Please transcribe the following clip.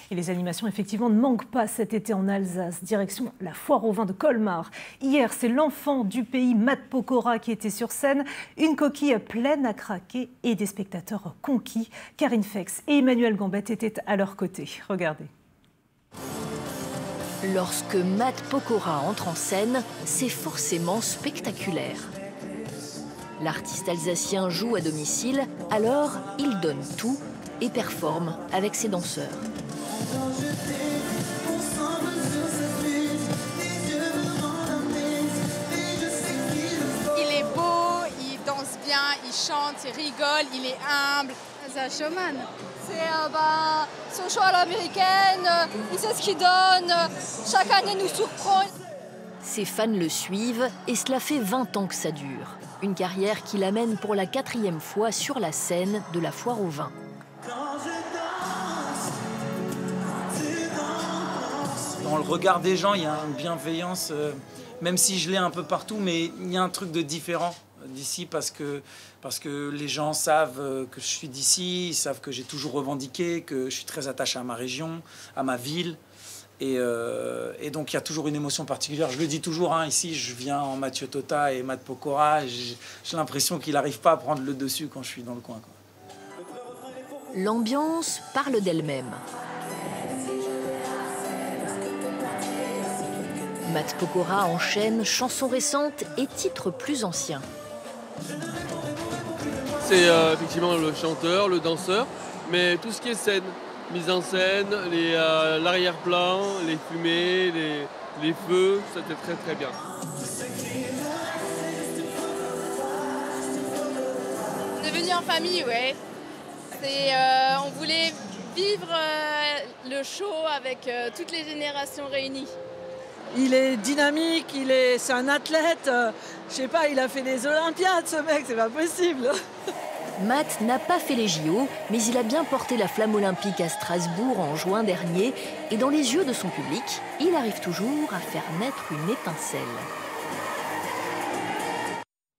Et les animations, effectivement, ne manquent pas cet été en Alsace. Direction la foire au vin de Colmar. Hier, c'est l'enfant du pays, Matt Pokora, qui était sur scène. Une coquille pleine à craquer et des spectateurs conquis. Karine Fex et Emmanuel Gambette étaient à leur côté. Regardez. Lorsque Matt Pokora entre en scène, c'est forcément spectaculaire. L'artiste alsacien joue à domicile, alors il donne tout et performe avec ses danseurs. Il est beau, il danse bien, il chante, il rigole, il est humble. C'est un showman. C'est son show à l'américaine, il sait ce qu'il donne, chaque année nous surprend. Ses fans le suivent et cela fait 20 ans que ça dure. Une carrière qui l'amène pour la 4e fois sur la scène de la foire au vin. Dans le regard des gens, il y a une bienveillance, même si je l'ai un peu partout, mais il y a un truc de différent d'ici parce que les gens savent que je suis d'ici, ils savent que j'ai toujours revendiqué, que je suis très attaché à ma région, à ma ville. Et donc il y a toujours une émotion particulière. Je le dis toujours, hein, ici je viens en Mathieu Tota et Matt Pokora. J'ai l'impression qu'il n'arrive pas à prendre le dessus quand je suis dans le coin, quoi. L'ambiance parle d'elle-même. Matt Pokora enchaîne chansons récentes et titres plus anciens. C'est effectivement le chanteur, le danseur, mais tout ce qui est scène, mise en scène, l'arrière-plan, les fumées, les feux, c'était très très bien. On est venu en famille, ouais. On voulait vivre le show avec toutes les générations réunies. Il est dynamique, c'est un athlète. Je sais pas, il a fait les Olympiades, ce mec, c'est pas possible. Matt n'a pas fait les JO, mais il a bien porté la flamme olympique à Strasbourg en juin dernier. Et dans les yeux de son public, il arrive toujours à faire naître une étincelle.